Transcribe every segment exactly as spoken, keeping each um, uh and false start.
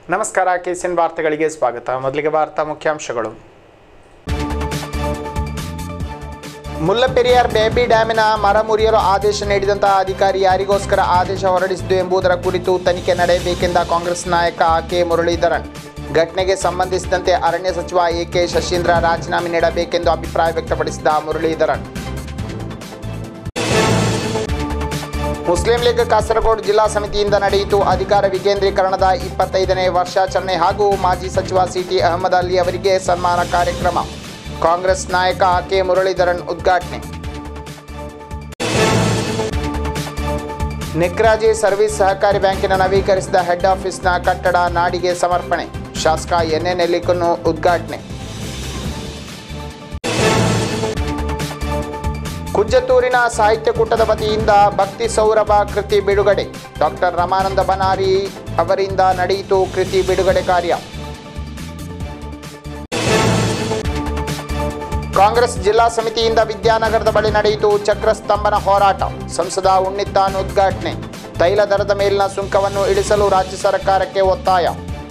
ನಮಸ್ಕಾರ ಕೆಸಿಎನ್ ವಾರ್ತೆಗಳಿಗೆ ಸ್ವಾಗತ. ಮೊದಲಿಗೆ ವಾರ್ತಾ ಮುಖ್ಯಾಂಶಗಳು. ಮುಲ್ಲಪೆರಿಯಾರ್ ಬೇಬಿ ಡ್ಯಾಮಿನ ಮರ ಮುರಿಯಲು ಆದೇಶ ನೀಡಿದಂತಹ ಅಧಿಕಾರಿ ಯಾರಿಗೋಸ್ಕರ ಆದೇಶ ಹೊರಡಿಸಿದ್ದು ಎಂಬುದರ ಕುರಿತು ತನಿಖೆ ನಡೆಯಬೇಕೆಂದ ಕಾಂಗ್ರೆಸ್ ನಾಯಕ ಕೆ ಮುರಳೀಧರನ್. ಘಟನೆಗೆ ಸಂಬಂಧಿಸಿದಂತೆ ಅರಣ್ಯ ಸಚಿವ ಎ ಕೆ ಶಶೀಂದ್ರ ರಾಜೀನಾಮೆ ನೀಡಬೇಕೆಂದು ಅಭಿಪ್ರಾಯ ವ್ಯಕ್ತಪಡಿಸಿದ ಮುರಳೀಧರನ್. ಮುಸ್ಲಿಂ ಲೀಗ್ ಕಾಸರಗೋಡು ಜಿಲ್ಲಾ ಸಮಿತಿಯಿಂದ ನಡೆಯಿತು ಅಧಿಕಾರ ವಿಕೇಂದ್ರೀಕರಣದ ಇಪ್ಪತ್ತೈದನೇ ವರ್ಷಾಚರಣೆ ಹಾಗೂ ಮಾಜಿ ಸಚಿವ ಸಿಟಿ ಅಹಮದ್ ಅಲಿ ಅವರಿಗೆ ಸನ್ಮಾನ ಕಾರ್ಯಕ್ರಮ. ಕಾಂಗ್ರೆಸ್ ನಾಯಕ ಕೆ ಮುರಳೀಧರನ್ ಉದ್ಘಾಟನೆ. ನಿಕ್ರಾಜಿ ಸರ್ವಿಸ್ ಸಹಕಾರಿ ಬ್ಯಾಂಕಿನ ನವೀಕರಿಸಿದ ಹೆಡ್ ಆಫೀಸ್ನ ಕಟ್ಟಡ ನಾಡಿಗೆ ಸಮರ್ಪಣೆ. ಶಾಸಕ ಎನ್ ಎನ್ ಎಲ್ಲಿಕನ್ನು ಉದ್ಘಾಟನೆ. ಕುಂಜತ್ತೂರಿನ ಸಾಹಿತ್ಯ ಕೂಟದ ವತಿಯಿಂದ ಭಕ್ತಿ ಸೌರಭ ಕೃತಿ ಬಿಡುಗಡೆ. ಡಾಕ್ಟರ್ ರಮಾನಂದ ಬನಾರಿ ಅವರಿಂದ ನಡೆಯಿತು ಕೃತಿ ಬಿಡುಗಡೆ ಕಾರ್ಯ. ಕಾಂಗ್ರೆಸ್ ಜಿಲ್ಲಾ ಸಮಿತಿಯಿಂದ ವಿದ್ಯಾನಗರದ ಬಳಿ ನಡೆಯಿತು ಚಕ್ರಸ್ತಂಭನ ಹೋರಾಟ. ಸಂಸದ ಉಣ್ಣಿತ್ತಾನ್ ಉದ್ಘಾಟನೆ. ತೈಲ ದರದ ಮೇಲಿನ ಸುಂಕವನ್ನು ಇಳಿಸಲು ರಾಜ್ಯ ಸರ್ಕಾರಕ್ಕೆ ಒತ್ತಾಯ.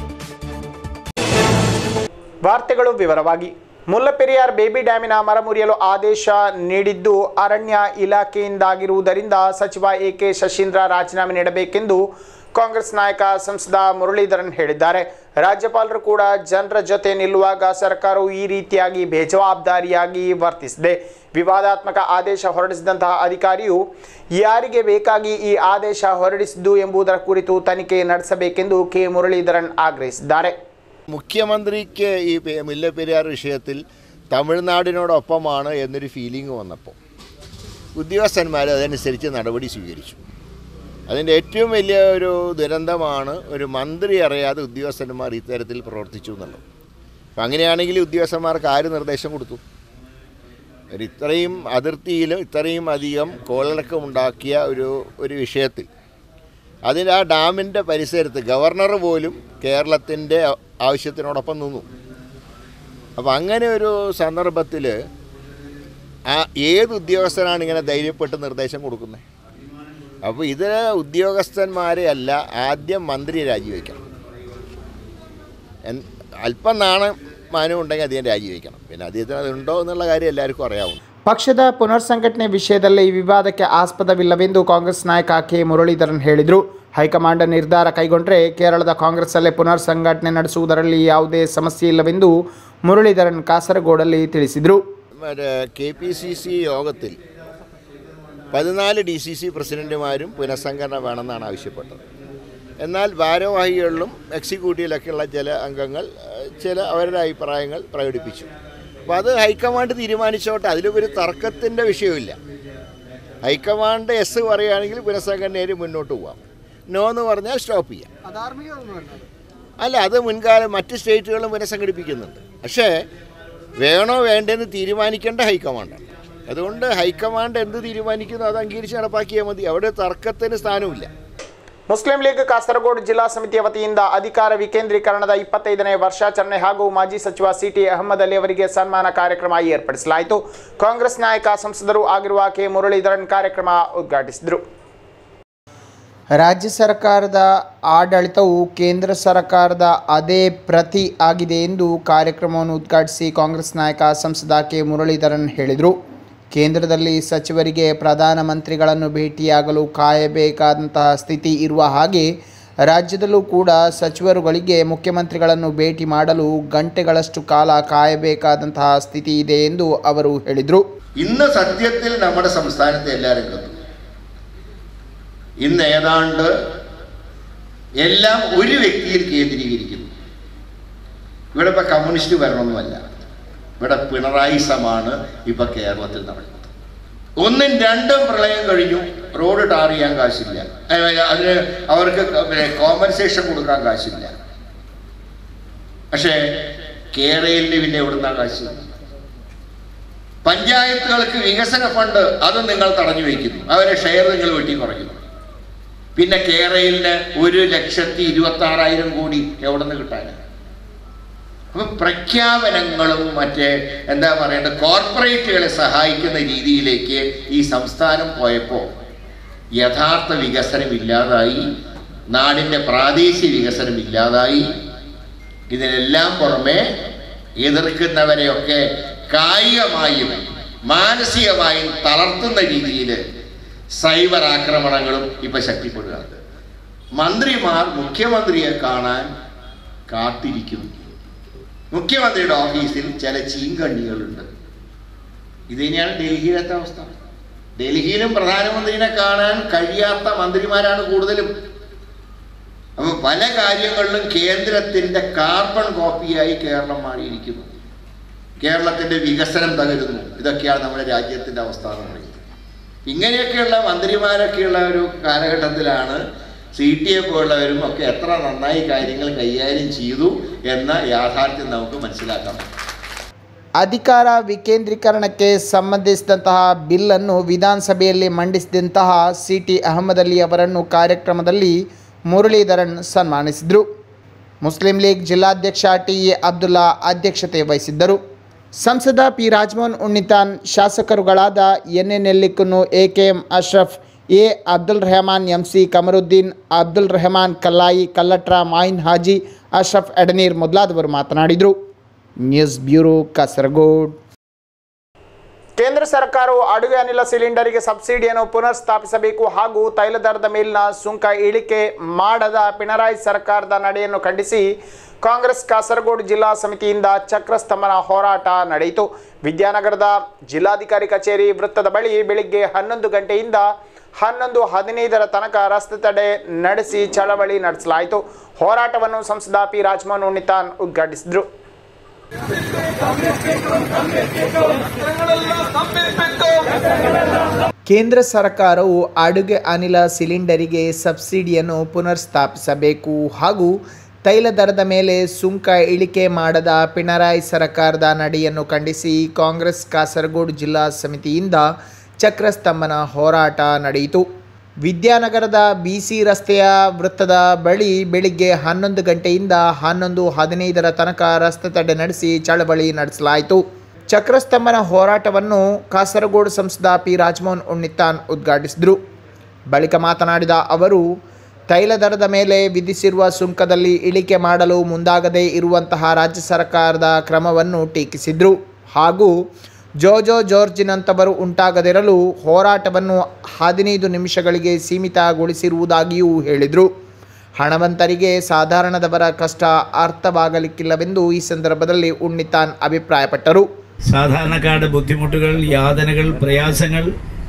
ವಾರ್ತೆಗಳು ವಿವರವಾಗಿ. ಮುಲ್ಲಪೆರಿಯಾರ್ ಬೇಬಿ ಡ್ಯಾಮಿನ ಮರ ಮುರಿಯಲು ಆದೇಶ ನೀಡಿದ್ದು ಅರಣ್ಯ ಇಲಾಖೆಯಿಂದಾಗಿರುವುದರಿಂದ ಸಚಿವ ಎ ಕೆ ಶಶೀಂದ್ರ ರಾಜೀನಾಮೆ ನೀಡಬೇಕೆಂದು ಕಾಂಗ್ರೆಸ್ ನಾಯಕ ಸಂಸದ ಮುರಳೀಧರನ್ ಹೇಳಿದ್ದಾರೆ. ರಾಜ್ಯಪಾಲರು ಕೂಡ ಜನರ ಜೊತೆ ನಿಲ್ಲುವಾಗ ಸರ್ಕಾರವು ಈ ರೀತಿಯಾಗಿ ಬೇಜವಾಬ್ದಾರಿಯಾಗಿ ವರ್ತಿಸಿದೆ. ವಿವಾದಾತ್ಮಕ ಆದೇಶ ಹೊರಡಿಸಿದಂತಹ ಅಧಿಕಾರಿಯು ಯಾರಿಗೆ ಬೇಕಾಗಿ ಈ ಆದೇಶ ಹೊರಡಿಸಿದ್ದು ಎಂಬುದರ ಕುರಿತು ತನಿಖೆ ನಡೆಸಬೇಕೆಂದು ಕೆ ಮುರಳೀಧರನ್ ಆಗ್ರಹಿಸಿದ್ದಾರೆ. മുഖ്യമന്ത്രിക്ക് ഈ മുല്ലപ്പെരിയാർ വിഷയത്തിൽ തമിഴ്നാടിനോടൊപ്പമാണ് എന്നൊരു ഫീലിംഗ് വന്നപ്പോൾ ഉദ്യോഗസ്ഥന്മാർ അതനുസരിച്ച് നടപടി സ്വീകരിച്ചു. അതിൻ്റെ ഏറ്റവും വലിയ ഒരു ദുരന്തമാണ് ഒരു മന്ത്രി അറിയാതെ ഉദ്യോഗസ്ഥന്മാർ ഇത്തരത്തിൽ പ്രവർത്തിച്ചു എന്നുള്ളത്. അപ്പം അങ്ങനെയാണെങ്കിൽ ഉദ്യോഗസ്ഥന്മാർക്ക് ആര് നിർദ്ദേശം കൊടുത്തു? ഒരു ഇത്രയും അതിർത്തിയിലും ഇത്രയും അധികം കോളിളക്കമുണ്ടാക്കിയ ഒരു ഒരു വിഷയത്തിൽ അതിന് ആ ഡാമിൻ്റെ പരിസരത്ത് ഗവർണർ പോലും കേരളത്തിൻ്റെ ആവശ്യത്തിനോടൊപ്പം നിന്നു. അപ്പോൾ അങ്ങനെ ഒരു സന്ദർഭത്തിൽ ആ ഏത് ഉദ്യോഗസ്ഥനാണ് ഇങ്ങനെ ധൈര്യപ്പെട്ട് നിർദ്ദേശം കൊടുക്കുന്നത്? അപ്പോൾ ഇത് ഉദ്യോഗസ്ഥന്മാരെ അല്ല, ആദ്യം മന്ത്രി രാജിവെക്കണം. അല്പം നാണം മാനം ഉണ്ടെങ്കിൽ അദ്ദേഹം രാജിവെക്കണം. പിന്നെ അദ്ദേഹത്തിന് അതുണ്ടോ എന്നുള്ള കാര്യം എല്ലാവർക്കും അറിയാവും. ಪಕ್ಷದ ಪುನರ್ಸಂಘಟನೆ ವಿಷಯದಲ್ಲಿ ವಿವಾದಕ್ಕೆ ಆಸ್ಪದವಿಲ್ಲವೆಂದು ಕಾಂಗ್ರೆಸ್ ನಾಯಕ ಕೆ ಮುರಳೀಧರನ್ ಹೇಳಿದರು. ಹೈಕಮಾಂಡ್ ನಿರ್ಧಾರ ಕೈಗೊಂಡರೆ ಕೇರಳದ ಕಾಂಗ್ರೆಸ್ಸಲ್ಲೇ ಪುನರ್ ಸಂಘಟನೆ ನಡೆಸುವುದರಲ್ಲಿ ಯಾವುದೇ ಸಮಸ್ಯೆ ಇಲ್ಲವೆಂದು ಮುರಳೀಧರನ್ ಕಾಸರಗೋಡಲ್ಲಿ ತಿಳಿಸಿದರು. കെ പി സി സി യോഗത്തിൽ പതിനാല് ഡി സി സി പ്രസിഡന്റുമാരും പുനഃസംഘടന വേണമെന്നാണ് ആവശ്യപ്പെട്ടത്. എന്നാൽ ഭാരവാഹികളിലും എക്സിക്യൂട്ടീവിലൊക്കെയുള്ള ചില അംഗങ്ങൾ ചില അവരുടെ അഭിപ്രായങ്ങൾ പ്രകടിപ്പിച്ചു. അപ്പോൾ അത് ഹൈക്കമാൻഡ് തീരുമാനിച്ചോട്ടെ, അതിലൊരു തർക്കത്തിൻ്റെ വിഷയമില്ല. ഹൈക്കമാൻഡ് എസ് പറയുകയാണെങ്കിൽ പുനഃസംഘടനയിൽ മുന്നോട്ട് പോകാം, നോ എന്ന് പറഞ്ഞാൽ സ്റ്റോപ്പ് ചെയ്യാം. അല്ല, അത് മുൻകാലം മറ്റ് സ്റ്റേറ്റുകളും പുനഃസംഘടിപ്പിക്കുന്നുണ്ട്. പക്ഷേ വേണോ വേണ്ടെന്ന് തീരുമാനിക്കേണ്ട ഹൈക്കമാൻഡാണ്. അതുകൊണ്ട് ഹൈക്കമാൻഡ് എന്ത് തീരുമാനിക്കുന്നു അത് അംഗീകരിച്ച് നടപ്പാക്കിയാൽ മതി. അവിടെ തർക്കത്തിന് സ്ഥാനമില്ല. ಮುಸ್ಲಿಂ ಲೀಗ್ ಕಾಸರಗೋಡು ಜಿಲ್ಲಾ ಸಮಿತಿಯ ವತಿಯಿಂದ ಅಧಿಕಾರ ವಿಕೇಂದ್ರೀಕರಣದ ಇಪ್ಪತ್ತೈದನೇ ವರ್ಷಾಚರಣೆ ಹಾಗೂ ಮಾಜಿ ಸಚಿವ ಸಿಟಿ ಅಹಮದ್ ಅಲಿ ಅವರಿಗೆ ಸನ್ಮಾನ ಕಾರ್ಯಕ್ರಮ ಏರ್ಪಡಿಸಲಾಯಿತು. ಕಾಂಗ್ರೆಸ್ ನಾಯಕ ಸಂಸದರು ಆಗಿರುವ ಕೆ ಮುರಳೀಧರನ್ ಕಾರ್ಯಕ್ರಮ ಉದ್ಘಾಟಿಸಿದರು. ರಾಜ್ಯ ಸರ್ಕಾರದ ಆಡಳಿತವು ಕೇಂದ್ರ ಸರ್ಕಾರದ ಅದೇ ಪ್ರತಿ ಆಗಿದೆ ಎಂದು ಕಾರ್ಯಕ್ರಮವನ್ನು ಉದ್ಘಾಟಿಸಿ ಕಾಂಗ್ರೆಸ್ ನಾಯಕ ಸಂಸದ ಕೆ ಮುರಳೀಧರನ್ ಹೇಳಿದರು. ಕೇಂದ್ರದಲ್ಲಿ ಸಚಿವರಿಗೆ ಪ್ರಧಾನಮಂತ್ರಿಗಳನ್ನು ಭೇಟಿಯಾಗಲು ಕಾಯಬೇಕಾದಂತಹ ಸ್ಥಿತಿ ಇರುವ ಹಾಗೆ ರಾಜ್ಯದಲ್ಲೂ ಕೂಡ ಸಚಿವರುಗಳಿಗೆ ಮುಖ್ಯಮಂತ್ರಿಗಳನ್ನು ಭೇಟಿ ಮಾಡಲು ಗಂಟೆಗಳಷ್ಟು ಕಾಲ ಕಾಯಬೇಕಾದಂತಹ ಸ್ಥಿತಿ ಇದೆ ಎಂದು ಅವರು ಹೇಳಿದರು. ഇന്ന് സത്യത്തിൽ നമ്മുടെ സംസ്ഥാനത്തെ എല്ലാ രംഗത്തും ഇന്ന് ഏതാണ്ട് എല്ലാം ഒരു വ്യക്തിയിൽ കേന്ദ്രീകരിക്കുന്നു. ഇവിടെ ഇപ്പോൾ കമ്മ്യൂണിസ്റ്റ് ഭരണമൊന്നുമല്ല, ഇവിടെ പിണറായിസമാണ് ഇപ്പോൾ കേരളത്തിൽ നടക്കുന്നത്. ഒന്നും രണ്ടും പ്രളയം കഴിഞ്ഞു, റോഡ് ടാർ ചെയ്യാൻ കാശില്ല, അതിന് അവർക്ക് കോമ്പൻസേഷൻ കൊടുക്കാൻ കാശില്ല. പക്ഷേ കേരളയിൽ പിന്നെ എവിടുന്നാ കാശ്? പഞ്ചായത്തുകൾക്ക് വികസന ഫണ്ട് അത് നിങ്ങൾ തടഞ്ഞു വയ്ക്കുന്നു, അവരെ ഷെയർ നിങ്ങൾ വെട്ടി കുറയ്ക്കുന്നു. പിന്നെ കേരളയില് ഒരു ലക്ഷത്തി ഇരുപത്തി ആറായിരം കോടി എവിടെ നിന്ന് കിട്ടാനാണ്? അപ്പം പ്രഖ്യാപനങ്ങളും മറ്റേ എന്താ പറയേണ്ടത് കോർപ്പറേറ്റുകളെ സഹായിക്കുന്ന രീതിയിലേക്ക് ഈ സംസ്ഥാനം പോയപ്പോൾ യഥാർത്ഥ വികസനം ഇല്ലാതായി, നാടിൻ്റെ പ്രാദേശിക വികസനം ഇല്ലാതായി, ഇതിനെല്ലാം പുറമെ എതിർക്കുന്നവരെയൊക്കെ കായികമായും മാനസികമായും തളർത്തുന്ന രീതിയിൽ സൈബർ ആക്രമണങ്ങളും ഇപ്പം ശക്തിപ്പെടുകയാണ്. മന്ത്രിമാർ മുഖ്യമന്ത്രിയെ കാണാൻ കാത്തിരിക്കുന്നു. മുഖ്യമന്ത്രിയുടെ ഓഫീസിൽ ചില ചീങ്കണ്ണികളുണ്ട്. ഇത് തന്നെയാണ് ഡൽഹിയിലത്തെ അവസ്ഥ. ഡൽഹിയിലും പ്രധാനമന്ത്രിനെ കാണാൻ കഴിയാത്ത മന്ത്രിമാരാണ് കൂടുതലും. അപ്പോൾ പല കാര്യങ്ങളിലും കേന്ദ്രത്തിൻ്റെ കാർബൺ കോപ്പിയായി കേരളം മാറിയിരിക്കുന്നു. കേരളത്തിൻ്റെ വികസനം തകരുന്നു. ഇതൊക്കെയാണ് നമ്മുടെ രാജ്യത്തിൻ്റെ അവസ്ഥ എന്ന് പറയുന്നത്. ഇങ്ങനെയൊക്കെയുള്ള മന്ത്രിമാരൊക്കെയുള്ള ഒരു കാലഘട്ടത്തിലാണ് സി ടി എ പോലുള്ളവരും ഒക്കെ എത്ര നന്നായി കാര്യങ്ങൾ കൈകാര്യം ചെയ്തു എന്ന യാഥാർത്ഥ್ಯ നമുക്ക് മനസ്സിലാക്കാം. ಅಧಿಕಾರ ವಿಕೇಂದ್ರೀಕರಣಕ್ಕೆ ಸಂಬಂಧಿಸಿದಂತಹ ಬಿಲ್ಲನ್ನು ವಿಧಾನಸಭೆಯಲ್ಲಿ ಮಂಡಿಸಿದಂತಹ ಸಿ ಟಿ ಅಹಮದ್ ಅಲಿ ಅವರನ್ನು ಕಾರ್ಯಕ್ರಮದಲ್ಲಿ ಮುರಳೀಧರನ್ ಸನ್ಮಾನಿಸಿದರು. ಮುಸ್ಲಿಂ ಲೀಗ್ ಜಿಲ್ಲಾಧ್ಯಕ್ಷ ಟಿ ಎ ಅಬ್ದುಲ್ಲಾ ಅಧ್ಯಕ್ಷತೆ ವಹಿಸಿದ್ದರು. ಸಂಸದ ಪಿ ರಾಜಮೋಹನ್ ಉಣ್ಣಿತಾನ್, ಶಾಸಕರುಗಳಾದ N A Nellikunnu, A K M Ashraf, A Abdul Rahman, M C Kamaruddin, Abdul Rahman Kallai, Kallatra, Mayin Haji, Ashraf Edneer ಮೊದಲಾದವರು ಮಾತನಾಡಿದರು. News bureau Kasaragod. ಕೇಂದ್ರ ಸರ್ಕಾರವು ಅಡುಗೆ ಅನಿಲ ಸಿಲಿಂಡರಿಗೆ ಸಬ್ಸಿಡಿಯನ್ನು ಪುನರ್ ಸ್ಥಾಪಿಸಬೇಕು ಹಾಗೂ ತೈಲ ದರದ ಮೇಲಿನ ಸುಂಕ ಇಳಿಕೆ ಮಾಡದ ಪಿಣರಾಯಿ ಸರ್ಕಾರದ ನಡೆಯನ್ನು ಖಂಡಿಸಿ ಕಾಂಗ್ರೆಸ್ ಕಾಸರಗೋಡು ಜಿಲ್ಲಾ ಸಮಿತಿಯಿಂದ ಚಕ್ರಸ್ತಂಭನ ಹೋರಾಟ ನಡೆಯಿತು. ವಿದ್ಯಾನಗರದ ಜಿಲ್ಲಾಧಿಕಾರಿ ಕಚೇರಿ ವೃತ್ತದ ಬಳಿ ಬೆಳಿಗ್ಗೆ ಹನ್ನೊಂದು ಗಂಟೆಯಿಂದ ಹನ್ನೊಂದು ಹದಿನೈದರ ತನಕ ರಸ್ತೆ ತಡೆ ನಡೆಸಿ ಚಳವಳಿ ನಡೆಸಲಾಯಿತು. ಹೋರಾಟವನ್ನು ಸಂಸದ ಪಿ ರಾಜಮೋಹನ್ ಉಣ್ಣಿತಾನ್ ಉದ್ಘಾಟಿಸಿದರು. ಕೇಂದ್ರ ಸರ್ಕಾರವು ಅಡುಗೆ ಅನಿಲ ಸಿಲಿಂಡರಿಗೆ ಸಬ್ಸಿಡಿಯನ್ನು ಪುನರ್ ಸ್ಥಾಪಿಸಬೇಕು ಹಾಗೂ ತೈಲ ದರದ ಮೇಲೆ ಸುಂಕ ಇಳಿಕೆ ಮಾಡದ ಪಿಣರಾಯಿ ಸರ್ಕಾರದ ನಡೆಯನ್ನು ಖಂಡಿಸಿ ಕಾಂಗ್ರೆಸ್ ಕಾಸರಗೋಡು ಜಿಲ್ಲಾ ಸಮಿತಿಯಿಂದ ಚಕ್ರಸ್ತಂಭನ ಹೋರಾಟ ನಡೆಯಿತು. ವಿದ್ಯಾನಗರದ ಬಿ ಸಿ ರಸ್ತೆಯ ವೃತ್ತದ ಬಳಿ ಬೆಳಿಗ್ಗೆ ಹನ್ನೊಂದು ಗಂಟೆಯಿಂದ ಹನ್ನೊಂದು ಹದಿನೈದರ ತನಕ ರಸ್ತೆ ತಡೆ ನಡೆಸಿ ಚಳವಳಿ ನಡೆಸಲಾಯಿತು. ಚಕ್ರಸ್ತಂಭನ ಹೋರಾಟವನ್ನು ಕಾಸರಗೋಡು ಸಂಸದ ಪಿ ರಾಜಮೋಹನ್ ಉಣ್ಣಿತಾನ್ ಉದ್ಘಾಟಿಸಿದರು. ಬಳಿಕ ಮಾತನಾಡಿದ ಅವರು, ತೈಲ ದರದ ಮೇಲೆ ವಿಧಿಸಿರುವ ಸುಂಕದಲ್ಲಿ ಇಳಿಕೆ ಮಾಡಲು ಮುಂದಾಗದೇ ಇರುವಂತಹ ರಾಜ್ಯ ಸರ್ಕಾರದ ಕ್ರಮವನ್ನು ಟೀಕಿಸಿದರು. ಹಾಗೂ ಜೋಜೋ ಜಾರ್ಜಿನಂತವರು ಉಂಟಾಗದಿರಲು ಹೋರಾಟವನ್ನು ಹದಿನೈದು ನಿಮಿಷಗಳಿಗೆ ಸೀಮಿತಗೊಳಿಸಿರುವುದಾಗಿಯೂ ಹೇಳಿದರು. ಹಣವಂತರಿಗೆ ಸಾಧಾರಣದವರ ಕಷ್ಟ ಅರ್ಥವಾಗಲಿಕ್ಕಿಲ್ಲವೆಂದು ಈ ಸಂದರ್ಭದಲ್ಲಿ ಉಣ್ಣಿತಾನ್ അഭിപ്രായപ്പെട്ടു. സാധാരണക്കാരുടെ ബുദ്ധിമുട്ടുകൾ, യാതനകൾ, പ്രയാസങ്ങൾ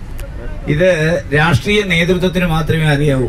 ഇത് രാഷ്ട്രീയ നേതൃത്വത്തിന് മാത്രമേ അറിയാവൂ.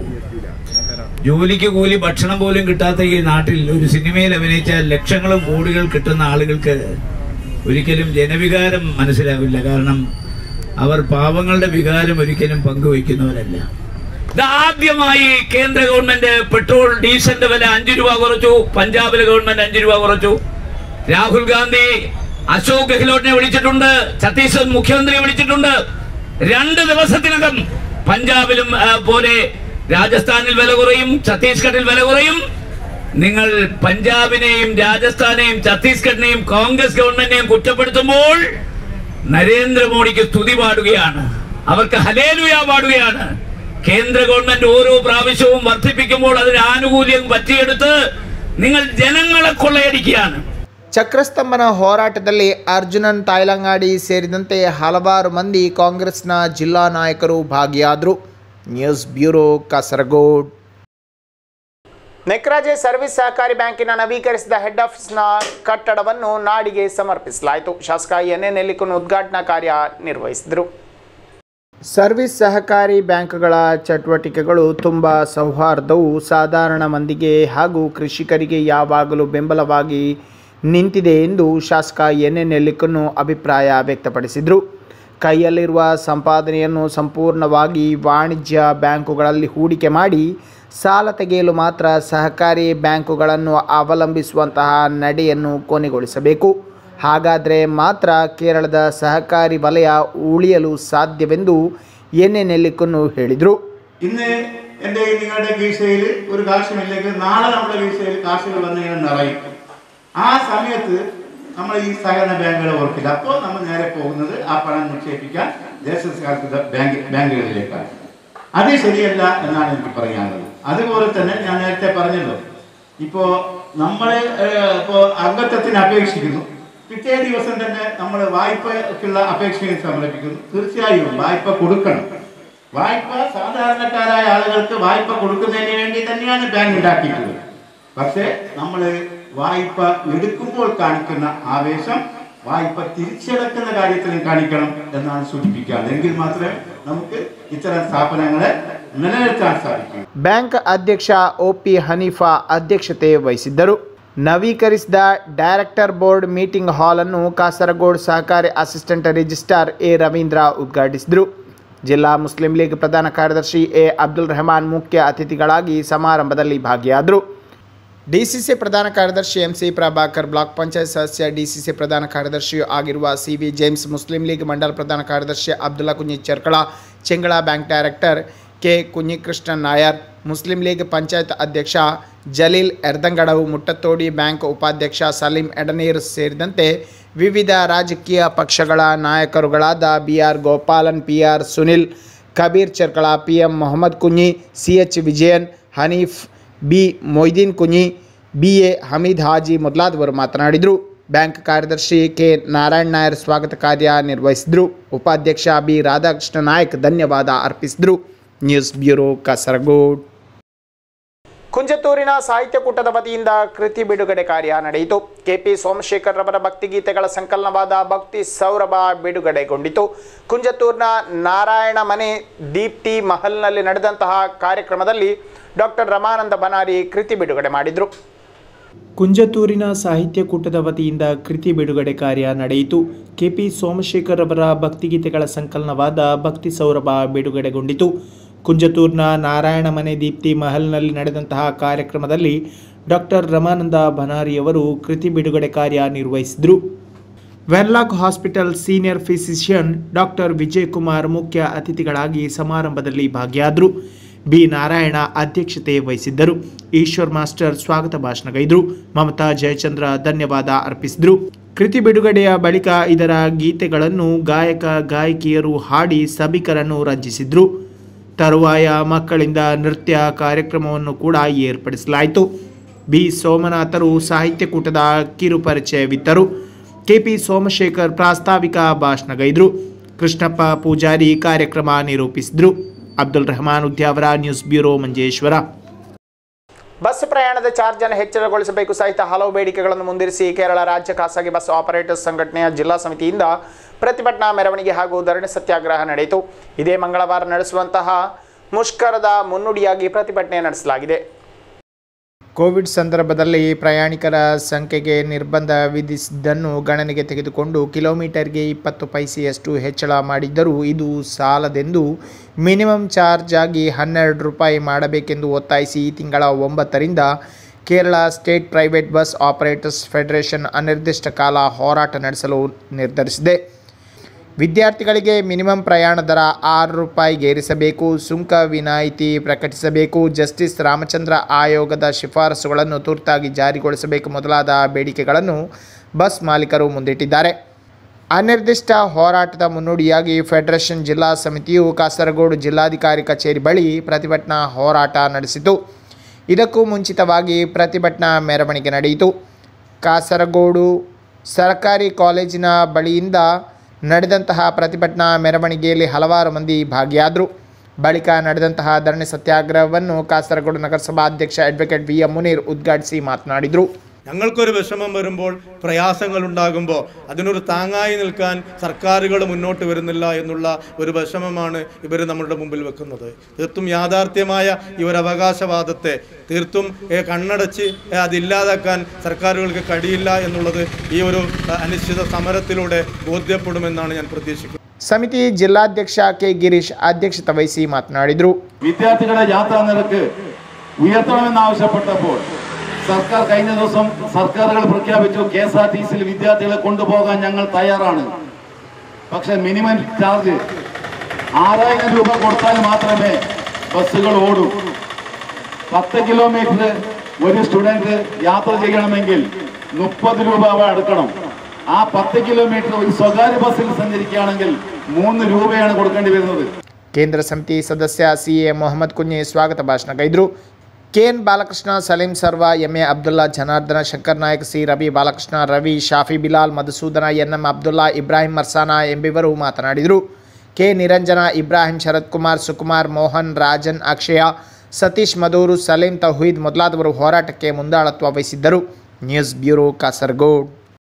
ജോലിക്ക് കൂലി ഭക്ഷണം പോലും കിട്ടാത്ത ഈ നാട്ടിൽ ഒരു സിനിമയിൽ അഭിനയിച്ചാൽ ലക്ഷങ്ങളും കോടികൾ കിട്ടുന്ന ആളുകൾക്ക് ഒരിക്കലും ജനവികാരം മനസ്സിലാവില്ല. കാരണം അവർ പാവങ്ങളുടെ വികാരം ഒരിക്കലും പങ്കുവയ്ക്കുന്നവരല്ല. ഇതാദ്യമായി കേന്ദ്ര ഗവൺമെന്റ് പെട്രോൾ ഡീസലിന്റെ വില അഞ്ചു രൂപ കുറച്ചു. പഞ്ചാബിലെ ഗവൺമെന്റ് അഞ്ചു രൂപ കുറച്ചു. രാഹുൽ ഗാന്ധി അശോക് ഗെഹ്ലോട്ടിനെ വിളിച്ചിട്ടുണ്ട്. ഛത്തീസ്ഗഡ് മുഖ്യമന്ത്രിയെ വിളിച്ചിട്ടുണ്ട്. രണ്ട് ദിവസത്തിനകം പഞ്ചാബിലും പോലെ രാജസ്ഥാനിൽ വില കുറയും, ഛത്തീസ്ഗഡിൽ വില കുറയും. നിങ്ങൾ പഞ്ചാബിനെയും രാജസ്ഥാനെയും ഛത്തീസ്ഗഡിനെയും കോൺഗ്രസ് ഗവൺമെന്റിനെയും കുറ്റപ്പെടുത്തുമ്പോൾ നരേന്ദ്രമോദിക്ക് സ്തുതി പാടുകയാണ്, അവർക്ക് ഹല്ലേലൂയ പാടുകയാണ്. കേന്ദ്ര ഗവൺമെന്റ് ഓരോ പ്രാവശ്യവും വർദ്ധിപ്പിക്കുമ്പോൾ അതിന് ആനുകൂല്യം പറ്റിയെടുത്ത് നിങ്ങൾ ജനങ്ങളെ കൊള്ളയടിക്കുകയാണ്. ಚಕ್ರಸ್ತಂಭನ ಹೋರಾಟದಲ್ಲಿ ಅರ್ಜುನನ್ ತಾಯ್ಲಂಗಾಡಿ ಸೇರಿದಂತೆ ಹಲವಾರು ಮಂದಿ ಕಾಂಗ್ರೆಸ್ನ ಜಿಲ್ಲಾ ನಾಯಕರು ಭಾಗಿಯಾದರು. News bureau Kasaragod. Nekraje service ಸಹಕಾರಿ ಬ್ಯಾಂಕಿನ ನವೀಕರಿಸಿದ ಹೆಡ್ ಆಫೀಸ್ನ ಕಟ್ಟಡವನ್ನು ನಾಡಿಗೆ ಸಮರ್ಪಿಸಲಾಯಿತು. ಶಾಸಕ ಎನ್ ಎ ನೆಲ್ಲಿಕುನ್ ಉದ್ಘಾಟನಾ ಕಾರ್ಯ ನಿರ್ವಹಿಸಿದರು. ಸರ್ವಿಸ್ ಸಹಕಾರಿ ಬ್ಯಾಂಕ್ಗಳ ಚಟುವಟಿಕೆಗಳು ತುಂಬ ಸೌಹಾರ್ದವು ಸಾಧಾರಣ ಮಂದಿಗೆ ಹಾಗೂ ಕೃಷಿಕರಿಗೆ ಯಾವಾಗಲೂ ಬೆಂಬಲವಾಗಿ ನಿಂತಿದೆ ಎಂದು ಶಾಸಕ ಎನ್ ಎ ನೆಲ್ಲಿಕುನ್ ಅಭಿಪ್ರಾಯ ವ್ಯಕ್ತಪಡಿಸಿದರು. ಕೈಯಲ್ಲಿರುವ ಸಂಪಾದನೆಯನ್ನು ಸಂಪೂರ್ಣವಾಗಿ ವಾಣಿಜ್ಯ ಬ್ಯಾಂಕುಗಳಲ್ಲಿ ಹೂಡಿಕೆ ಮಾಡಿ ಸಾಲ ತೆಗೆಯಲು ಮಾತ್ರ ಸಹಕಾರಿ ಬ್ಯಾಂಕುಗಳನ್ನು ಅವಲಂಬಿಸುವಂತಹ ನಡೆಯನ್ನು ಕೊನೆಗೊಳಿಸಬೇಕು. ಹಾಗಾದರೆ ಮಾತ್ರ കേരളದ സഹകാരി വലയ ഉളിയಲು സാധ്യವೆಂದು എൻ എ നെല്ലിക്കുന്ന് ಹೇಳಿದರು. ഇന്ന് എൻ്റെ നിങ്ങളുടെ കീശയിൽ ഒരു കാശുമില്ലെങ്കിൽ നാളെ നമ്മുടെ കീശയിൽ കാശുകൾ വന്ന് ഇങ്ങനെ നിറയും. ആ സമയത്ത് നമ്മൾ ഈ സഹകരണ ബാങ്കുകളെ ഓർക്കില്ല. അപ്പോൾ നമ്മൾ നേരെ പോകുന്നത് ആ പണം നിക്ഷേപിക്കാൻ ദേശസാൽകൃത ബാങ്ക് ബാങ്കുകളിലേക്കാണ്. അത് ശരിയല്ല എന്നാണ് എനിക്ക് പറയാനുള്ളത്. അതുപോലെ തന്നെ ഞാൻ നേരത്തെ പറഞ്ഞല്ലോ, ഇപ്പോൾ നമ്മൾ ഇപ്പോൾ അംഗത്വത്തിന് അപേക്ഷിക്കുന്നു, പിറ്റേ ദിവസം തന്നെ നമ്മൾ വായ്പയ്ക്കുള്ള അപേക്ഷയും സമർപ്പിക്കുന്നു. തീർച്ചയായും വായ്പ കൊടുക്കണം. വായ്പ സാധാരണക്കാരായ ആളുകൾക്ക് വായ്പ കൊടുക്കുന്നതിന് വേണ്ടി തന്നെയാണ് ബാങ്ക് ഉണ്ടാക്കിയിട്ടുള്ളത്. പക്ഷേ നമ്മൾ വായ്പ എടുക്കുമ്പോൾ കാണിക്കുന്ന ആവേശം വായ്പ തിരിച്ചടക്കുന്ന കാര്യത്തിലും കാണിക്കണം എന്നാണ് സൂചിപ്പിക്കുക. എങ്കിൽ മാത്രമേ നമുക്ക് ഇത്തരം സ്ഥാപനങ്ങളെ നിലനിർത്താൻ സാധിക്കൂ. ಬ್ಯಾಂಕ್ ಅಧ್ಯಕ್ಷ ಒ ಪಿ ಹನೀಫಾ ಅಧ್ಯಕ್ಷತೆ ವಹಿಸಿದ್ದರು. ನವೀಕರಿಸಿದ ಡೈರೆಕ್ಟರ್ ಬೋರ್ಡ್ ಮೀಟಿಂಗ್ ಹಾಲ್ ಅನ್ನು ಕಾಸರಗೋಡು ಸಹಕಾರಿ ಅಸಿಸ್ಟೆಂಟ್ ರಿಜಿಸ್ಟ್ರಾರ್ ಎ ರವೀಂದ್ರ ಉದ್ಘಾಟಿಸಿದರು. ಜಿಲ್ಲಾ ಮುಸ್ಲಿಂ ಲೀಗ್ ಪ್ರಧಾನ ಕಾರ್ಯದರ್ಶಿ ಎ ಅಬ್ದುಲ್ ರೆಹಮಾನ್ ಮುಖ್ಯ ಅತಿಥಿಗಳಾಗಿ ಸಮಾರಂಭದಲ್ಲಿ ಭಾಗಿಯಾದರು. ಡಿಸಿಸಿ ಪ್ರಧಾನ ಕಾರ್ಯದರ್ಶಿ M C Prabhakar, block panchayat ಸದಸ್ಯ ಡಿಸಿಸಿ ಪ್ರಧಾನ ಕಾರ್ಯದರ್ಶಿಯೂ ಆಗಿರುವ C V James, Muslim League ಮಂಡಲ ಪ್ರಧಾನ ಕಾರ್ಯದರ್ಶಿ Abdulla Kunhi Cherkala, Chengala bank director K Kunhikrishnan Nair, Muslim League panchayat ಅಧ್ಯಕ್ಷ ಜಲೀಲ್ ಎರ್ದಂಗಡವು, ಮುಟ್ಟತ್ತೋಡಿ ಬ್ಯಾಂಕ್ ಉಪಾಧ್ಯಕ್ಷ ಸಲೀಂ ಎಡನೀರ್ ಸೇರಿದಂತೆ ವಿವಿಧ ರಾಜಕೀಯ ಪಕ್ಷಗಳ ನಾಯಕರುಗಳಾದ B R Gopalan, P R Sunil, Kabeer Cherkala, P M Mohammed Kunhi, C H Vijayan, Haneef, B Moideen Kunhi, B A Hameed Haji ಮೊದಲಾದವರು ಮಾತನಾಡಿದರು. ಬ್ಯಾಂಕ್ ಕಾರ್ಯದರ್ಶಿ ಕೆ ನಾರಾಯಣ್ ನಾಯರ್ ಸ್ವಾಗತ ಕಾರ್ಯ ನಿರ್ವಹಿಸಿದರು. ಉಪಾಧ್ಯಕ್ಷ ಬಿ ರಾಧಾಕೃಷ್ಣ ನಾಯಕ್ ಧನ್ಯವಾದ ಅರ್ಪಿಸಿದರು. News bureau Kasaragod. ಕುಂಜತ್ತೂರಿನ ಸಾಹಿತ್ಯಕೂಟದ ವತಿಯಿಂದ ಕೃತಿ ಬಿಡುಗಡೆ ಕಾರ್ಯ ನಡೆಯಿತು. ಕೆಪಿ ಸೋಮಶೇಖರ್ ರವರ ಭಕ್ತಿಗೀತೆಗಳ ಸಂಕಲನವಾದ ಭಕ್ತಿ ಸೌರಭ ಬಿಡುಗಡೆಗೊಂಡಿತು. ಕುಂಜತ್ತೂರಿನ ನಾರಾಯಣ ಮನೆ ದೀಪ್ತಿ ಮಹಲ್ನಲ್ಲಿ ನಡೆದಂತಹ ಕಾರ್ಯಕ್ರಮದಲ್ಲಿ ಡಾಕ್ಟರ್ ರಮಾನಂದ ಬನಾರಿ ಕೃತಿ ಬಿಡುಗಡೆ ಮಾಡಿದರು. ಕುಂಜತ್ತೂರಿನ ಸಾಹಿತ್ಯಕೂಟದ ವತಿಯಿಂದ ಕೃತಿ ಬಿಡುಗಡೆ ಕಾರ್ಯ ನಡೆಯಿತು. ಕೆಪಿ ಸೋಮಶೇಖರ್ ಅವರ ಭಕ್ತಿಗೀತೆಗಳ ಸಂಕಲನವಾದ ಭಕ್ತಿ ಸೌರಭ ಬಿಡುಗಡೆಗೊಂಡಿತು. ಕುಂಜತ್ತೂರಿನ ನಾರಾಯಣ ಮನೆ ದೀಪ್ತಿ ಮಹಲ್ನಲ್ಲಿ ನಡೆದಂತಹ ಕಾರ್ಯಕ್ರಮದಲ್ಲಿ ಡಾಕ್ಟರ್ ರಮಾನಂದ ಬನಾರಿಯವರು ಕೃತಿ ಬಿಡುಗಡೆ ಕಾರ್ಯ ನಿರ್ವಹಿಸಿದರು. Wenlock Hospital senior physician doctor Vijay Kumar ಮುಖ್ಯ ಅತಿಥಿಗಳಾಗಿ ಸಮಾರಂಭದಲ್ಲಿ ಭಾಗಿಯಾದರು. ಬಿ ನಾರಾಯಣ ಅಧ್ಯಕ್ಷತೆ ವಹಿಸಿದ್ದರು. ಈಶ್ವರ್ ಮಾಸ್ಟರ್ ಸ್ವಾಗತ ಭಾಷಣಗೈದರು. ಮಮತಾ ಜಯಚಂದ್ರ ಧನ್ಯವಾದ ಅರ್ಪಿಸಿದರು. ಕೃತಿ ಬಿಡುಗಡೆಯ ಬಳಿಕ ಇದರ ಗೀತೆಗಳನ್ನು ಗಾಯಕ ಗಾಯಕಿಯರು ಹಾಡಿ ಸಭಿಕರನ್ನು ರಂಜಿಸಿದರು. ತರುವಾಯ ಮಕ್ಕಳಿಂದ ನೃತ್ಯ ಕಾರ್ಯಕ್ರಮವನ್ನು ಕೂಡ ಏರ್ಪಡಿಸಲಾಯಿತು. ಬಿ ಸೋಮನಾಥರು ಸಾಹಿತ್ಯಕೂಟದ ಕಿರುಪರಿಚಯವಿತ್ತರು. ಕೆಪಿ ಸೋಮಶೇಖರ್ ಪ್ರಾಸ್ತಾವಿಕ ಭಾಷಣಗೈದರು. ಕೃಷ್ಣಪ್ಪ ಪೂಜಾರಿ ಕಾರ್ಯಕ್ರಮ ನಿರೂಪಿಸಿದರು. Abdul Rahman Udyavara, news bureau, Manjeshwara. Bus ಪ್ರಯಾಣದ ಚಾರ್ಜ್ ಅನ್ನು ಹೆಚ್ಚಳಗೊಳಿಸಬೇಕು ಸಹಿತ ಹಲವು ಬೇಡಿಕೆಗಳನ್ನು ಮುಂದಿರಿಸಿ ಕೇರಳ ರಾಜ್ಯ ಖಾಸಗಿ ಬಸ್ ಆಪರೇಟರ್ಸ್ ಸಂಘಟನೆಯ ಜಿಲ್ಲಾ ಸಮಿತಿಯಿಂದ ಪ್ರತಿಭಟನಾ ಮೆರವಣಿಗೆ ಹಾಗೂ ಧರಣಿ ಸತ್ಯಾಗ್ರಹ ನಡೆಯಿತು. ಇದೇ ಮಂಗಳವಾರ ನಡೆಸುವಂತಹ ಮುಷ್ಕರದ ಮುನ್ನುಡಿಯಾಗಿ ಪ್ರತಿಭಟನೆ ನಡೆಸಲಾಗಿದೆ. ಕೋವಿಡ್ ಸಂದರ್ಭದಲ್ಲಿ ಪ್ರಯಾಣಿಕರ ಸಂಖ್ಯೆಗೆ ನಿರ್ಬಂಧ ವಿಧಿಸಿದ್ದನ್ನು ಗಣನೆಗೆ ತೆಗೆದುಕೊಂಡು ಕಿಲೋಮೀಟರ್ಗೆ ಇಪ್ಪತ್ತು ಪೈಸೆಯಷ್ಟು ಹೆಚ್ಚಳ ಮಾಡಿದ್ದರೂ ಇದು ಸಾಲದೆಂದು ಮಿನಿಮಮ್ ಚಾರ್ಜ್ ಆಗಿ ಹನ್ನೆರಡು ರೂಪಾಯಿ ಮಾಡಬೇಕೆಂದು ಒತ್ತಾಯಿಸಿ ಈ ತಿಂಗಳ ಒಂಬತ್ತರಿಂದ Kerala state private bus operators federation ಅನಿರ್ದಿಷ್ಟ ಕಾಲ ಹೋರಾಟ ನಡೆಸಲು ನಿರ್ಧರಿಸಿದೆ. ವಿದ್ಯಾರ್ಥಿಗಳಿಗೆ ಮಿನಿಮಮ್ ಪ್ರಯಾಣ ದರ ಆರು ರೂಪಾಯಿಗೆ ಏರಿಸಬೇಕು, ಸುಂಕ ವಿನಾಯಿತಿ ಪ್ರಕಟಿಸಬೇಕು, ಜಸ್ಟಿಸ್ ರಾಮಚಂದ್ರ ಆಯೋಗದ ಶಿಫಾರಸುಗಳನ್ನು ತುರ್ತಾಗಿ ಜಾರಿಗೊಳಿಸಬೇಕು ಮೊದಲಾದ ಬೇಡಿಕೆಗಳನ್ನು ಬಸ್ ಮಾಲೀಕರು ಮುಂದಿಟ್ಟಿದ್ದಾರೆ. ಅನಿರ್ದಿಷ್ಟ ಹೋರಾಟದ ಮುನ್ನುಡಿಯಾಗಿ ಫೆಡರೇಷನ್ ಜಿಲ್ಲಾ ಸಮಿತಿಯು ಕಾಸರಗೋಡು ಜಿಲ್ಲಾಧಿಕಾರಿ ಕಚೇರಿ ಬಳಿ ಪ್ರತಿಭಟನಾ ಹೋರಾಟ ನಡೆಸಿತು. ಇದಕ್ಕೂ ಮುಂಚಿತವಾಗಿ ಪ್ರತಿಭಟನಾ ಮೆರವಣಿಗೆ ನಡೆಯಿತು. ಕಾಸರಗೋಡು ಸರ್ಕಾರಿ ಕಾಲೇಜಿನ ಬಳಿಯಿಂದ ನಡೆದಂತಹ ಪ್ರತಿಭಟನಾ ಮೆರವಣಿಗೆಯಲ್ಲಿ ಹಲವಾರು ಮಂದಿ ಭಾಗಿಯಾದರು. ಬಳಿಕ ನಡೆದಂತಹ ധരണി സത്യാഗ്രഹವನ್ನು കാസർഗോഡ് നഗരസഭാ അധ്യക്ഷ അഡ്വക്കേറ്റ് വി എം മുനീർ ഉദ്ഘാടിಸಿ മാതനാടിದರು. ഞങ്ങൾക്കൊരു വിഷമം വരുമ്പോൾ, പ്രയാസങ്ങൾ ഉണ്ടാകുമ്പോൾ അതിനൊരു താങ്ങായി നിൽക്കാൻ സർക്കാരുകൾ മുന്നോട്ട് വരുന്നില്ല എന്നുള്ള ഒരു വിഷമമാണ് ഇവർ നമ്മളുടെ മുമ്പിൽ വെക്കുന്നത്. തീർത്തും യാഥാർത്ഥ്യമായ ഈ ഒരു അവകാശവാദത്തെ തീർത്തും കണ്ണടച്ച് അതില്ലാതാക്കാൻ സർക്കാരുകൾക്ക് കഴിയില്ല എന്നുള്ളത് ഈ ഒരു അനിശ്ചിത സമരത്തിലൂടെ ബോധ്യപ്പെടുമെന്നാണ് ഞാൻ പ്രതീക്ഷിക്കുന്നത്. സമിതി ജില്ലാധ്യക്ഷ കെ ഗിരീഷ് അധ്യക്ഷത വഹിಸಿ മാതനാടിದರು. വിദ്യാർത്ഥികളുടെ യാത്രാ നിരക്ക് ഉയർത്തണമെന്നാവശ്യപ്പെട്ടപ്പോൾ സർക്കാർ കഴിഞ്ഞ ദിവസം സർക്കാരുകൾ പ്രഖ്യാപിച്ചു കെ എസ് ആർ ടി സിയിൽ വിദ്യാർത്ഥികളെ കൊണ്ടുപോകാൻ ഞങ്ങൾ തയ്യാറാണ്. പക്ഷെ മിനിമം ചാർജ് ആറായിരം രൂപ കൊടുത്താൽ മാത്രമേ ബസ്സുകൾ ഓടൂ. പത്ത് കിലോമീറ്റർ ഒരു സ്റ്റുഡൻറ് യാത്ര ചെയ്യണമെങ്കിൽ മുപ്പത് രൂപ അടക്കണം. ആ പത്ത് കിലോമീറ്റർ ഒരു സ്വകാര്യ ബസ്സിൽ സഞ്ചരിക്കുകയാണെങ്കിൽ മൂന്ന് രൂപയാണ് കൊടുക്കേണ്ടി വരുന്നത്. ಕೇಂದ್ರ ಸಮಿತಿ ಸದಸ್ಯ ಸಿ ಎ ಮೊಹಮ್ಮದ್ ಕುഞ്ഞി ಸ್ವಾಗತ ಭಾಷಣ ಗೈದರು. K N Balakrishna, Saleem Sarva, MA Abdulla, Janardhana, Shankar Nayak, C Ravi Balakrishna, Ravi, Shafi Bilal, Madhusudana, NM Abdulla, Ibrahim Marsana ಎಂಬಿವರು ಮಾತನಾಡಿದರು. ಕೆ ನಿರಂಜನ, ಇಬ್ರಾಹಿಂ, ಶರತ್ ಕುಮಾರ್, ಸುಕುಮಾರ್, ಮೋಹನ್, ರಾಜನ್, ಅಕ್ಷಯ, ಸತೀಶ್, ಮಧೂರು, ಸಲೀಂ, ತೌಹೀದ್ ಮೊದಲಾದವರು ಹೋರಾಟಕ್ಕೆ ಮುಂದಾಳತ್ವ ವಹಿಸಿದ್ದರು. News bureau, Kasaragod.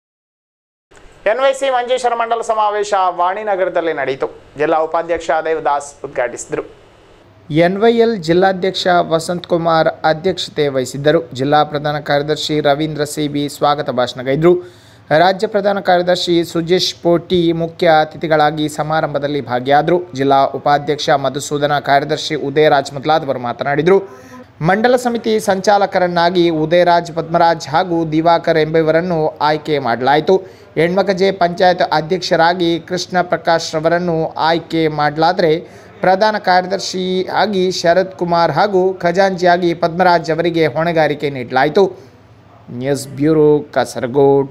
NYC Manjeshwara ಮಂಡಲ ಸಮಾವೇಶ ವಾಣಿನಗರದಲ್ಲಿ ನಡೆಯಿತು. ಜಿಲ್ಲಾ ಉಪಾಧ್ಯಕ್ಷ ದೇವದಾಸ್ ಉದ್ಘಾಟಿಸಿದರು. ಎನ್ವೈಎಲ್ ಜಿಲ್ಲಾಧ್ಯಕ್ಷ ವಸಂತ್ ಕುಮಾರ್ ಅಧ್ಯಕ್ಷತೆ ವಹಿಸಿದ್ದರು. ಜಿಲ್ಲಾ ಪ್ರಧಾನ ಕಾರ್ಯದರ್ಶಿ ರವೀಂದ್ರ ಸಿಬಿ ಸ್ವಾಗತ ಭಾಷಣಗೈದರು. ರಾಜ್ಯ ಪ್ರಧಾನ ಕಾರ್ಯದರ್ಶಿ ಸುಜೇಶ್ ಪೋಟಿ ಮುಖ್ಯ ಅತಿಥಿಗಳಾಗಿ ಸಮಾರಂಭದಲ್ಲಿ ಭಾಗಿಯಾದರು. ಜಿಲ್ಲಾ ಉಪಾಧ್ಯಕ್ಷ ಮಧುಸೂದನ, ಕಾರ್ಯದರ್ಶಿ ಉದಯರಾಜ್ ಮೊದಲಾದವರು ಮಾತನಾಡಿದರು. ಮಂಡಲ ಸಮಿತಿ ಸಂಚಾಲಕರನ್ನಾಗಿ ಉದಯರಾಜ್, ಪದ್ಮರಾಜ್ ಹಾಗೂ ದಿವಾಕರ್ ಎಂಬುವರನ್ನು ಆಯ್ಕೆ ಮಾಡಲಾಯಿತು. ಹೆಣ್ಮಕಜೆ ಪಂಚಾಯತ್ ಅಧ್ಯಕ್ಷರಾಗಿ ಕೃಷ್ಣ ಪ್ರಕಾಶ್ ರವರನ್ನು ಆಯ್ಕೆ ಮಾಡಲಾದರೆ ಪ್ರಧಾನ ಕಾರ್ಯದರ್ಶಿ ಆಗಿ ಶರತ್ ಕುಮಾರ್ ಹಾಗೂ ಖಜಾಂಚಿಯಾಗಿ ಪದ್ಮರಾಜ್ ಅವರಿಗೆ ಹೊಣೆಗಾರಿಕೆ ನೀಡಲಾಯಿತು. News bureau, Kasaragod.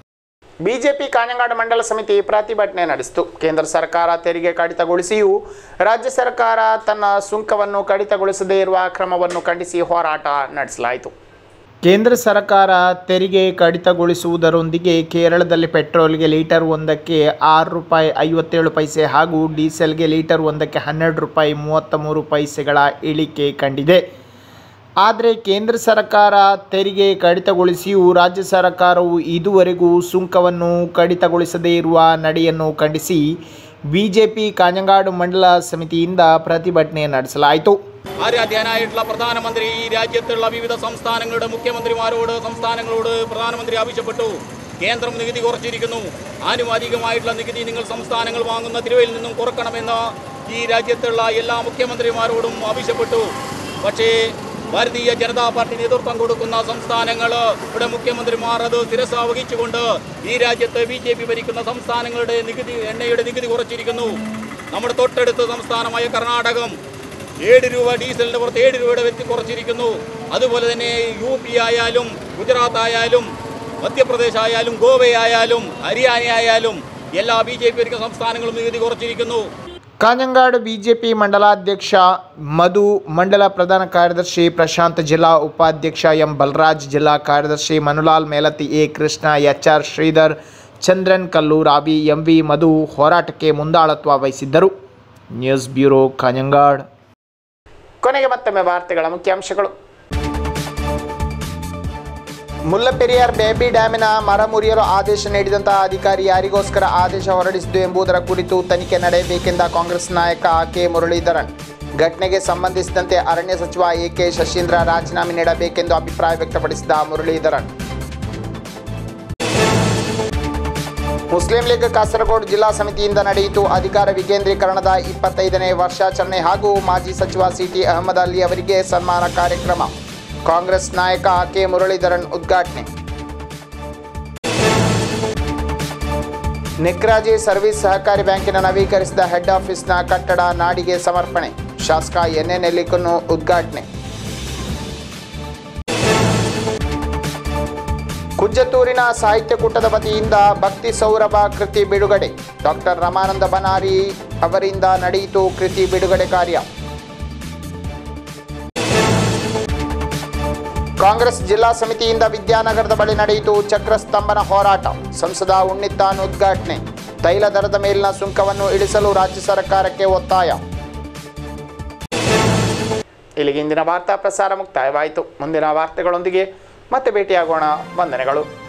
BJP Kanhangad ಮಂಡಲ ಸಮಿತಿ ಪ್ರತಿಭಟನೆ ನಡೆಸಿತು. ಕೇಂದ್ರ ಸರ್ಕಾರ ತೆರಿಗೆ ಕಡಿತಗೊಳಿಸಿಯೂ ರಾಜ್ಯ ಸರ್ಕಾರ ತನ್ನ ಸುಂಕವನ್ನು ಕಡಿತಗೊಳಿಸದೇ ಇರುವ ಕ್ರಮವನ್ನು ಖಂಡಿಸಿ ಹೋರಾಟ ನಡೆಸಲಾಯಿತು. ಕೇಂದ್ರ ಸರ್ಕಾರ ತೆರಿಗೆ ಕಡಿತಗೊಳಿಸುವುದರೊಂದಿಗೆ ಕೇರಳದಲ್ಲಿ ಪೆಟ್ರೋಲ್ಗೆ ಲೀಟರ್ ಒಂದಕ್ಕೆ ಆರು ರೂಪಾಯಿ ಐವತ್ತೇಳು ಪೈಸೆ ಹಾಗೂ ಡೀಸೆಲ್ಗೆ ಲೀಟರ್ ಒಂದಕ್ಕೆ ಹನ್ನೆರಡು ರೂಪಾಯಿ ಮೂವತ್ತ ಮೂರು ಪೈಸೆಗಳ ಇಳಿಕೆ ಕಂಡಿದೆ. ಆದರೆ ಕೇಂದ್ರ ಸರ್ಕಾರ ತೆರಿಗೆ ಕಡಿತಗೊಳಿಸಿಯೂ ರಾಜ್ಯ ಸರ್ಕಾರವು ಇದುವರೆಗೂ ಸುಂಕವನ್ನು ಕಡಿತಗೊಳಿಸದೇ ಇರುವ ನಡೆಯನ್ನು ಖಂಡಿಸಿ ಬಿಜೆಪಿ ಕಾಞಂಗಾಡು ಮಂಡಲ ಸಮಿತಿಯಿಂದ ಪ್ರತಿಭಟನೆ ನಡೆಸಲಾಯಿತು. ആരാധ്യനായിട്ടുള്ള പ്രധാനമന്ത്രി ഈ രാജ്യത്തുള്ള വിവിധ സംസ്ഥാനങ്ങളുടെ മുഖ്യമന്ത്രിമാരോട് സംസ്ഥാനങ്ങളോട് പ്രധാനമന്ത്രി ആവശ്യപ്പെട്ടു. കേന്ദ്രം നികുതി കുറച്ചിരിക്കുന്നു, ആനുപാതികമായിട്ടുള്ള നികുതി നിങ്ങൾ സംസ്ഥാനങ്ങൾ വാങ്ങുന്ന തിരുവയിൽ നിന്നും കുറക്കണമെന്ന് ഈ രാജ്യത്തുള്ള എല്ലാ മുഖ്യമന്ത്രിമാരോടും ആവശ്യപ്പെട്ടു. പക്ഷേ ഭാരതീയ ജനതാ പാർട്ടി നേതൃത്വം കൊടുക്കുന്ന സംസ്ഥാനങ്ങൾ ഇവിടെ മുഖ്യമന്ത്രിമാർ അത് ശിരസ വഹിച്ചുകൊണ്ട് ഈ രാജ്യത്ത് ബി ജെ പി ഭരിക്കുന്ന സംസ്ഥാനങ്ങളുടെ നികുതി എണ്ണയുടെ നികുതി കുറച്ചിരിക്കുന്നു. നമ്മുടെ തൊട്ടടുത്ത സംസ്ഥാനമായ കർണാടകം ഏഴ് രൂപ ഡീസലിൻ്റെ പുറത്ത് ഏഴ് രൂപയുടെ വെച്ച് കുറച്ചിരിക്കുന്നു. അതുപോലെ തന്നെ യു പി ആയാലും ഗുജറാത്ത് ആയാലും മധ്യപ്രദേശ് ആയാലും ഗോവയായാലും ഹരിയാന ആയാലും എല്ലാ ബി ജെ പി ഭരിക്കുന്ന സംസ്ഥാനങ്ങളും നികുതി കുറച്ചിരിക്കുന്നു. ಕಾಞಂಗಾಡು ಬಿಜೆಪಿ ಮಂಡಲಾಧ್ಯಕ್ಷ ಮಧು, ಮಂಡಲ ಪ್ರಧಾನ ಕಾರ್ಯದರ್ಶಿ ಪ್ರಶಾಂತ್, ಜಿಲ್ಲಾ ಉಪಾಧ್ಯಕ್ಷ ಎಂ ಬಲರಾಜ್, ಜಿಲ್ಲಾ ಕಾರ್ಯದರ್ಶಿ Manulal Melathi, A Krishna, H R Sreedhar, Chandran Kalluravi, M V Madhu ಹೋರಾಟಕ್ಕೆ ಮುಂದಾಳತ್ವ ವಹಿಸಿದ್ದರು. News bureau, Kanhangad. ಕೊನೆಗೆ ಮತ್ತೊಮ್ಮೆ ವಾರ್ತೆಗಳ ಮುಖ್ಯಾಂಶಗಳು. ಮುಲ್ಲಪೆರಿಯಾರ್ ಬೇಬಿ ಡ್ಯಾಮಿನ ಮರ ಮುರಿಯಲು ಆದೇಶ ನೀಡಿದಂತಹ ಅಧಿಕಾರಿ ಯಾರಿಗೋಸ್ಕರ ಆದೇಶ ಹೊರಡಿಸಿದ್ದು ಎಂಬುದರ ಕುರಿತು ತನಿಖೆ ನಡೆಯಬೇಕೆಂದ ಕಾಂಗ್ರೆಸ್ ನಾಯಕ ಕೆ ಮುರಳೀಧರನ್. ಘಟನೆಗೆ ಸಂಬಂಧಿಸಿದಂತೆ ಅರಣ್ಯ ಸಚಿವ ಎ ಕೆ ಶಶೀಂದ್ರ ರಾಜೀನಾಮೆ ನೀಡಬೇಕೆಂದು ಅಭಿಪ್ರಾಯ ವ್ಯಕ್ತಪಡಿಸಿದ ಮುರಳೀಧರನ್. ಮುಸ್ಲಿಂ ಲೀಗ್ ಕಾಸರಗೋಡು ಜಿಲ್ಲಾ ಸಮಿತಿಯಿಂದ ನಡೆಯಿತು ಅಧಿಕಾರ ವಿಕೇಂದ್ರೀಕರಣದ ಇಪ್ಪತ್ತೈದನೇ ವರ್ಷಾಚರಣೆ ಹಾಗೂ ಮಾಜಿ ಸಚಿವ ಸಿಟಿ ಅಹಮದ್ ಅಲಿ ಅವರಿಗೆ ಸನ್ಮಾನ ಕಾರ್ಯಕ್ರಮ. ಕಾಂಗ್ರೆಸ್ ನಾಯಕ ಕೆ ಮುರಳೀಧರನ್ ಉದ್ಘಾಟನೆ. ನಿಕ್ರಾಜಿ ಸರ್ವಿಸ್ ಸಹಕಾರಿ ಬ್ಯಾಂಕಿನ ನವೀಕರಿಸಿದ ಹೆಡ್ ಆಫೀಸ್ನ ಕಟ್ಟಡ ನಾಡಿಗೆ ಸಮರ್ಪಣೆ. ಶಾಸಕ ಎನ್ ಎನ್ ಎಲ್ಲಿಕನ್ನು ಉದ್ಘಾಟನೆ. ಕುಂಜತ್ತೂರಿನ ಸಾಹಿತ್ಯಕೂಟದ ವತಿಯಿಂದ ಭಕ್ತಿ ಸೌರಭ ಕೃತಿ ಬಿಡುಗಡೆ. ಡಾಕ್ಟರ್ ರಮಾನಂದ ಬನಾರಿ ಅವರಿಂದ ನಡೆಯಿತು ಕೃತಿ ಬಿಡುಗಡೆ ಕಾರ್ಯ. ಕಾಂಗ್ರೆಸ್ ಜಿಲ್ಲಾ ಸಮಿತಿಯಿಂದ ವಿದ್ಯಾನಗರದ ಬಳಿ ನಡೆಯಿತು ಚಕ್ರಸ್ತಂಭನ ಹೋರಾಟ. ಸಂಸದ ಉಣ್ಣಿತ್ತಾನ್ ಉದ್ಘಾಟನೆ. ತೈಲ ದರದ ಮೇಲಿನ ಸುಂಕವನ್ನು ಇಳಿಸಲು ರಾಜ್ಯ ಸರ್ಕಾರಕ್ಕೆ ಒತ್ತಾಯ. ಇಲ್ಲಿಗೆ ಇಂದಿನ ವಾರ್ತಾ ಪ್ರಸಾರ ಮುಕ್ತಾಯವಾಯಿತು. ಮುಂದಿನ ವಾರ್ತೆಗಳೊಂದಿಗೆ ಮತ್ತೆ ಭೇಟಿಯಾಗೋಣ. ವಂದನೆಗಳು.